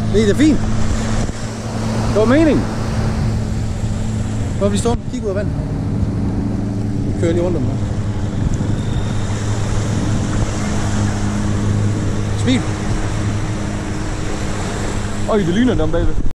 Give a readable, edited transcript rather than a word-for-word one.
Det er fint. Det var meningen. Hvor vi står? Kig ud af vandet. Nu kører jeg lige rundt om her. Smil. Øj, det ligner dem bagved.